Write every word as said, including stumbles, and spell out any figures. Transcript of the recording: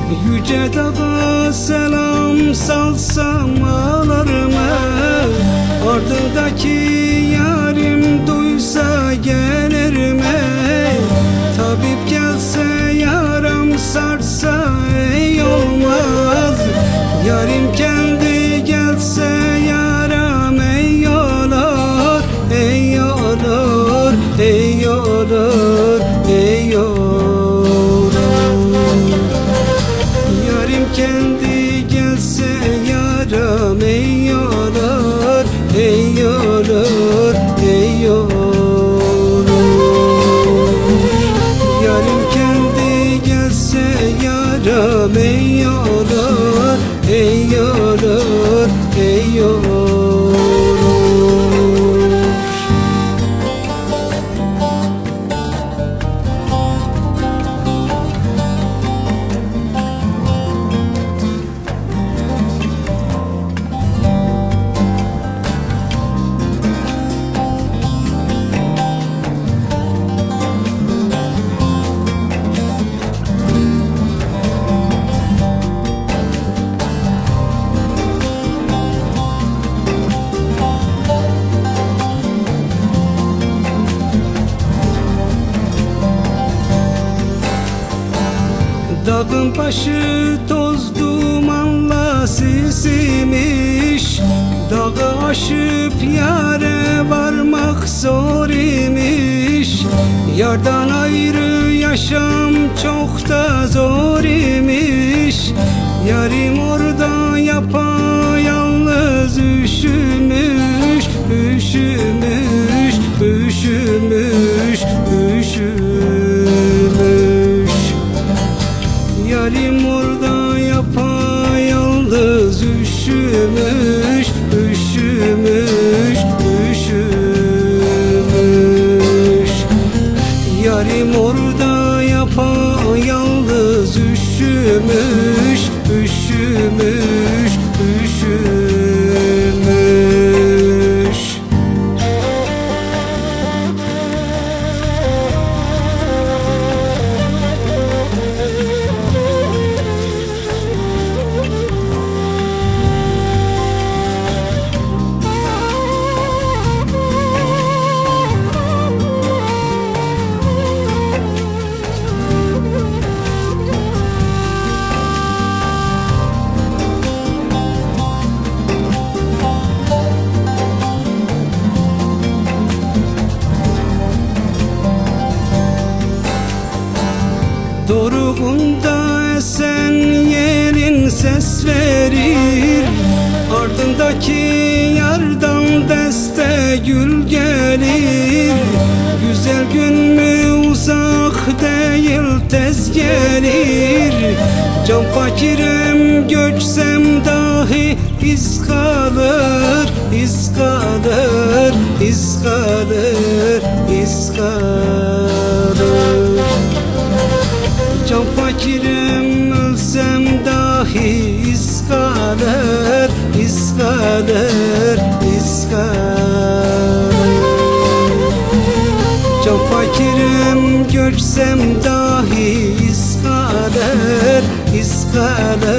Yüce dağa selam salsam ağlar mı? Ardındaki yarim duysa gelir mi? Tabip gelse yaram sarsa ey olmaz. Yarim kendi gelse yaram ey olur, ey olur, ey olur, ey olur. Yarim kendi gelse yaram ey olur, ey olur, ey olur. Yarim kendi gelse yaram ey olur, ey olur, ey olur. Dağın başı toz dumanla sisimiş. Dağı aşıp yare varmak zor imiş. Yardan ayrı yaşam çok da zor imiş. Yarim orada yapayalnız üşümüş, üşümüş, üşümüş, üşümüş. Yarim orada yapayalnız üşümüş, üşümüş, üşümüş. Yarim orada yapayalnız üşümüş, üşümüş, üşümüş. Doruğunda esen yerin ses verir. Ardındaki yardan deste gül gelir. Güzel gün mü uzak değil tez gelir. Can fakirem göçsem dahi iz kalır, iz kalır, iz kalır, iz kalır. Can fakirem ölsem dahi iz kalır, iz kalır, iz kalır. Can fakirem göçsem dahi iz kalır, iz kalır.